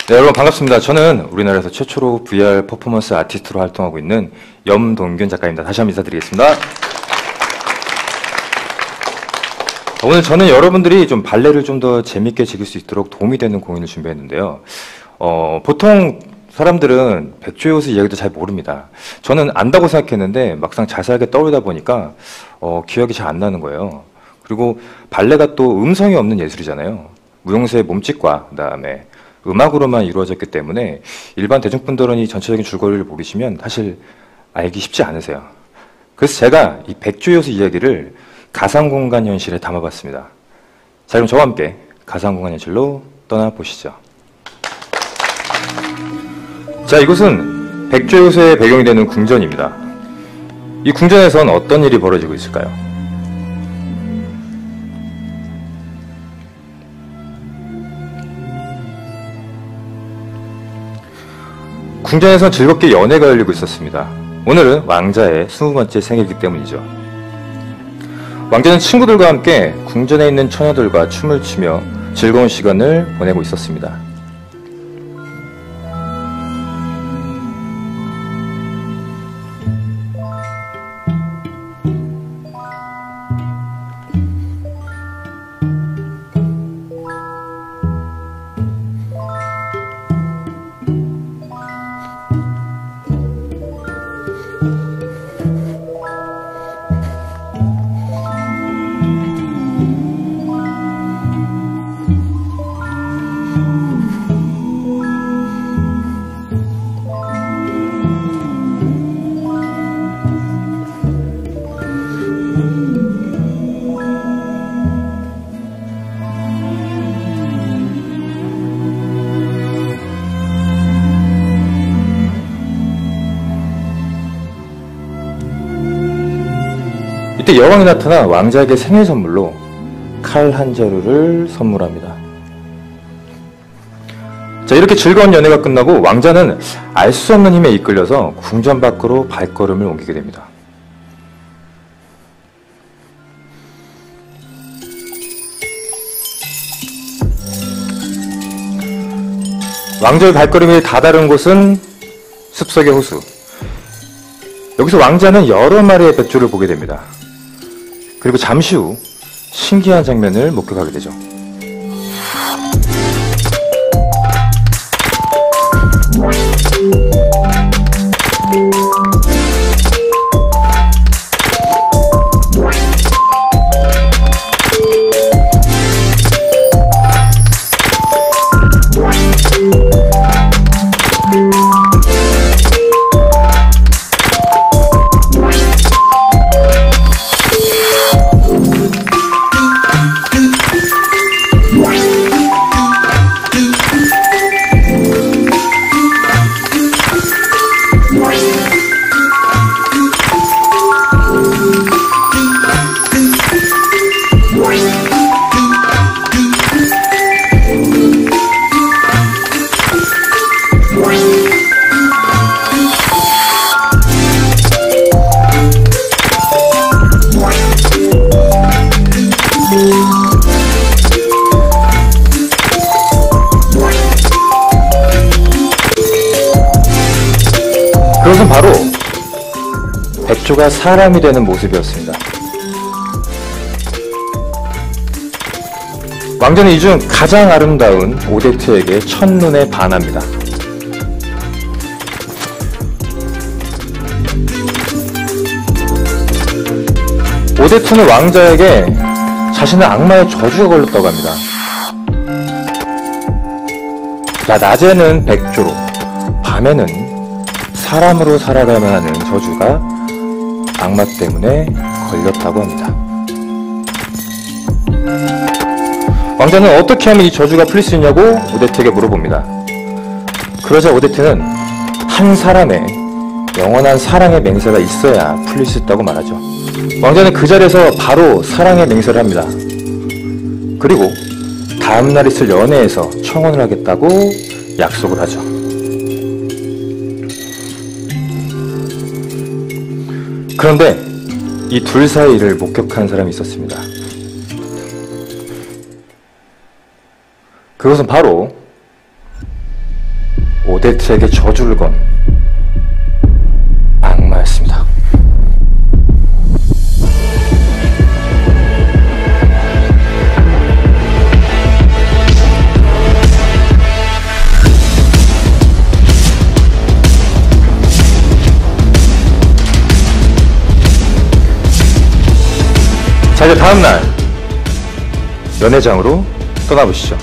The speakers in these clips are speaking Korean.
네, 여러분 반갑습니다. 저는 우리나라에서 최초로 VR 퍼포먼스 아티스트로 활동하고 있는 염동균 작가입니다. 다시 한번 인사드리겠습니다. 오늘 저는 여러분들이 좀 발레를 좀 더 재밌게 즐길 수 있도록 도움이 되는 공연을 준비했는데요. 보통 사람들은 백조의 호수 이야기도 잘 모릅니다. 저는 안다고 생각했는데 막상 자세하게 떠올리다 보니까 기억이 잘 안 나는 거예요. 그리고 발레가 또 음성이 없는 예술이잖아요. 무용수의 몸짓과 그다음에 음악으로만 이루어졌기 때문에 일반 대중분들은 이 전체적인 줄거리를 모르시면 사실 알기 쉽지 않으세요. 그래서 제가 이 백조의 호수 이야기를 가상공간 현실에 담아봤습니다. 자, 그럼 저와 함께 가상공간 현실로 떠나보시죠. 자, 이곳은 백조의 호수의 배경이 되는 궁전입니다. 이 궁전에선 어떤 일이 벌어지고 있을까요? 궁전에선 즐겁게 연애가 열리고 있었습니다. 오늘은 왕자의 20번째 생일이기 때문이죠. 왕자는 친구들과 함께 궁전에 있는 처녀들과 춤을 추며 즐거운 시간을 보내고 있었습니다. 이때 여왕이 나타나 왕자에게 생일 선물로 칼 한 자루를 선물합니다. 자, 이렇게 즐거운 연애가 끝나고 왕자는 알 수 없는 힘에 이끌려서 궁전 밖으로 발걸음을 옮기게 됩니다. 왕자의 발걸음이 다다른 곳은 숲속의 호수. 여기서 왕자는 여러 마리의 백조를 보게 됩니다. 그리고 잠시 후 신기한 장면을 목격하게 되죠. 그것은 바로 백조가 사람이 되는 모습이었습니다. 왕자는 이 중 가장 아름다운 오데트에게 첫눈에 반합니다. 오데트는 왕자에게 자신의 악마의 저주가 걸렸다고 합니다. 자, 낮에는 백조로, 밤에는 사람으로 살아가야만 하는 저주가 악마 때문에 걸렸다고 합니다. 왕자는 어떻게 하면 이 저주가 풀릴 수 있냐고 오데트에게 물어봅니다. 그러자 오데트는 한 사람의 영원한 사랑의 맹세가 있어야 풀릴 수 있다고 말하죠. 왕자는 그 자리에서 바로 사랑의 맹세를 합니다. 그리고 다음날 있을 연회에서 청혼을 하겠다고 약속을 하죠. 그런데 이 둘 사이를 목격한 사람이 있었습니다. 그것은 바로 오데트에게 저주를 건 악마였습니다. 자, 이제 다음날 연회장으로 떠나보시죠.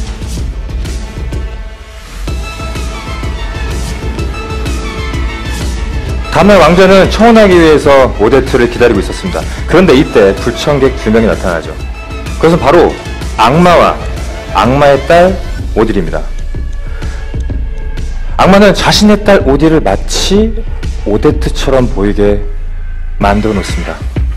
다음날 왕자는 청혼하기 위해서 오데트를 기다리고 있었습니다. 그런데 이때 불청객 2명이 나타나죠. 그것은 바로 악마와 악마의 딸 오딜입니다. 악마는 자신의 딸 오딜을 마치 오데트처럼 보이게 만들어 놓습니다.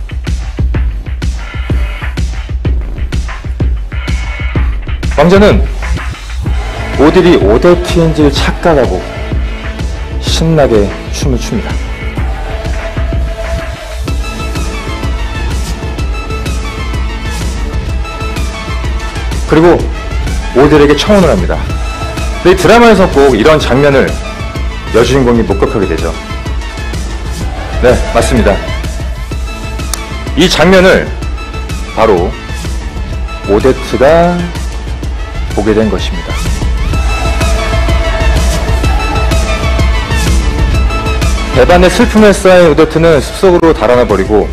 왕자는 오딜이 오데트인지를 착각하고 신나게 춤을 춥니다. 그리고 오딜에게 청혼을 합니다. 근데 이 드라마에서 꼭 이런 장면을 여주인공이 목격하게 되죠. 네, 맞습니다. 이 장면을 바로 오데트가 보게 된 것입니다. 배반의 슬픔에 쌓인 오데트는 숲속으로 달아나 버리고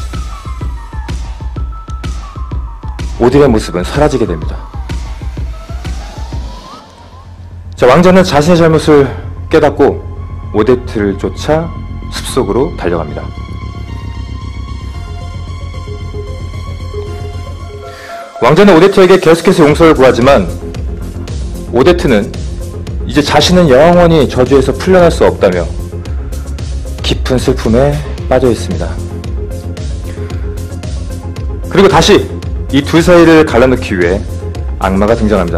오딜의 모습은 사라지게 됩니다. 자, 왕자는 자신의 잘못을 깨닫고 오데트를 쫓아 숲속으로 달려갑니다. 왕자는 오데트에게 계속해서 용서를 구하지만 오데트는 이제 자신은 영원히 저주에서 풀려날 수 없다며 깊은 슬픔에 빠져 있습니다. 그리고 다시 이 둘 사이를 갈라놓기 위해 악마가 등장합니다.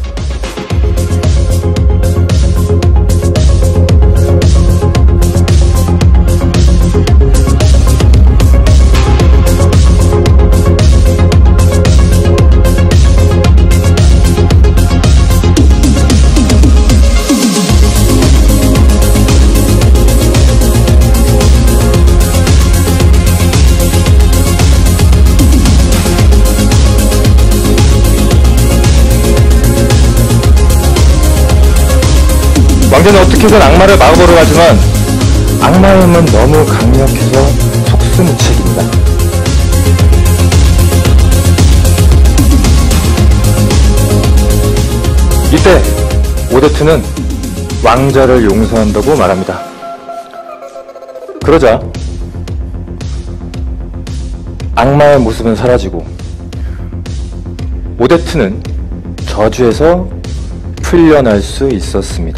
왕자는 어떻게든 악마를 막아보려 하지만 악마의 힘은 너무 강력해서 속수무책입니다. 이때 오데트는 왕자를 용서한다고 말합니다. 그러자 악마의 모습은 사라지고 오데트는 저주에서 풀려날 수 있었습니다.